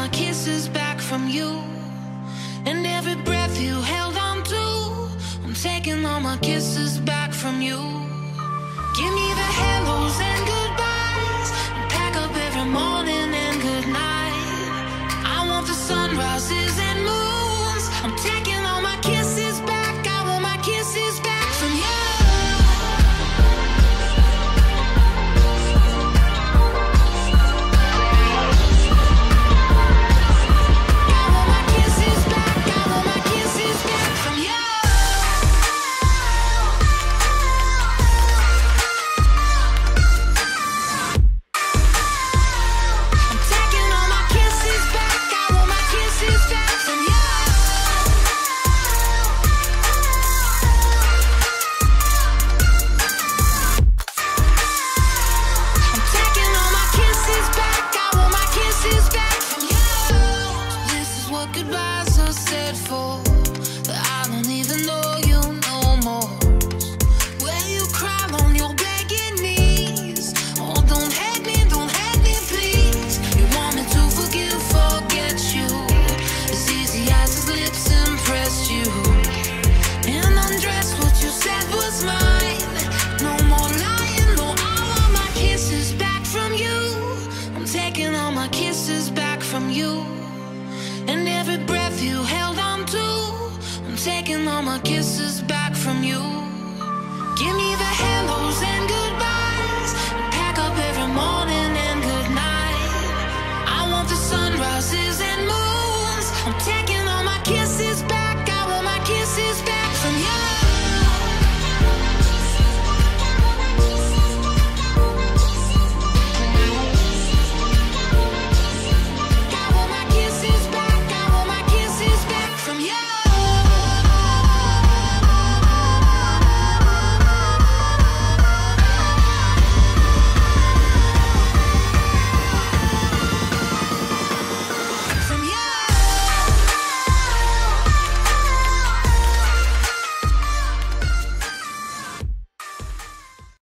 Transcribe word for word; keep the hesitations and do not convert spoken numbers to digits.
my kisses back from you, and every breath you held on to. I'm taking all my kisses back from you. Give me the hellos and goodbyes, and pack up every morning and good night. I want the sunrises and moons. I'm taking all my kisses back. I want my kisses back from you. Goodbyes are said for